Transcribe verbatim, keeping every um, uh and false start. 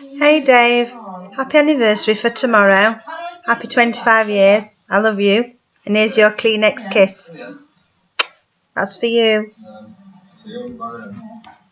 Hey Dave, happy anniversary for tomorrow. Happy twenty-five years. I love you. And here's your Kleenex kiss. That's for you.